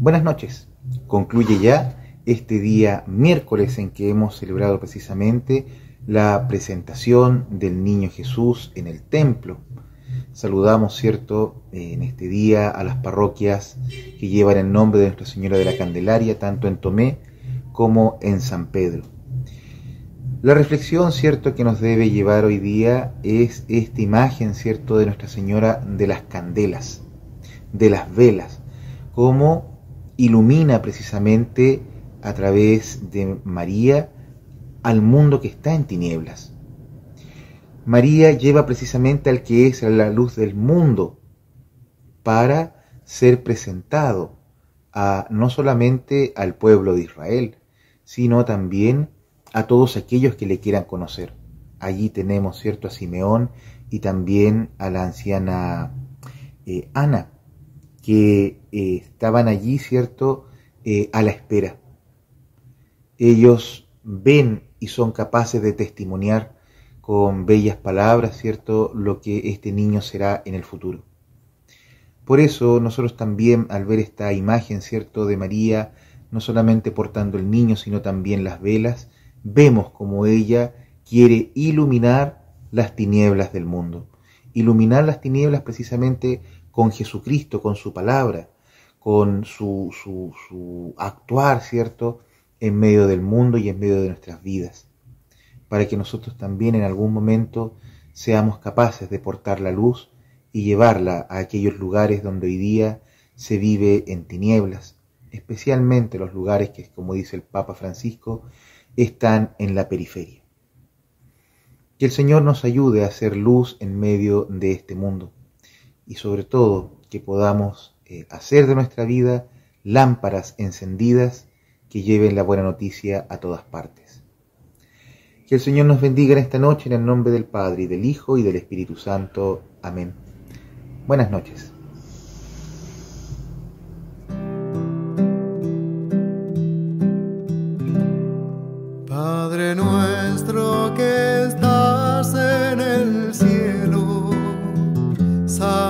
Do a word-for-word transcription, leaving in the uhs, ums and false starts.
Buenas noches. Concluye ya este día miércoles en que hemos celebrado precisamente la presentación del niño Jesús en el templo. Saludamos, cierto, en este día a las parroquias que llevan el nombre de Nuestra Señora de la Candelaria, tanto en Tomé como en San Pedro. La reflexión, cierto, que nos debe llevar hoy día es esta imagen, cierto, de Nuestra Señora de las candelas, de las velas, cómo ilumina precisamente a través de María al mundo que está en tinieblas. María lleva precisamente al que es la luz del mundo para ser presentado a no solamente al pueblo de Israel, sino también a todos aquellos que le quieran conocer. Allí tenemos, cierto, a Simeón y también a la anciana eh, Ana, que eh, estaban allí, cierto, eh, a la espera. Ellos ven y son capaces de testimoniar con bellas palabras, cierto, lo que este niño será en el futuro. Por eso nosotros también, al ver esta imagen, cierto, de María, no solamente portando el niño, sino también las velas, vemos como ella quiere iluminar las tinieblas del mundo. Iluminar las tinieblas precisamente con Jesucristo, con su palabra, con su, su, su actuar, cierto, en medio del mundo y en medio de nuestras vidas, para que nosotros también en algún momento seamos capaces de portar la luz y llevarla a aquellos lugares donde hoy día se vive en tinieblas, especialmente los lugares que, como dice el Papa Francisco, están en la periferia. Que el Señor nos ayude a hacer luz en medio de este mundo y sobre todo que podamos eh, hacer de nuestra vida lámparas encendidas que lleven la buena noticia a todas partes. Que el Señor nos bendiga en esta noche en el nombre del Padre y del Hijo y del Espíritu Santo. Amén. Buenas noches. Padre nuestro que estás en el cielo,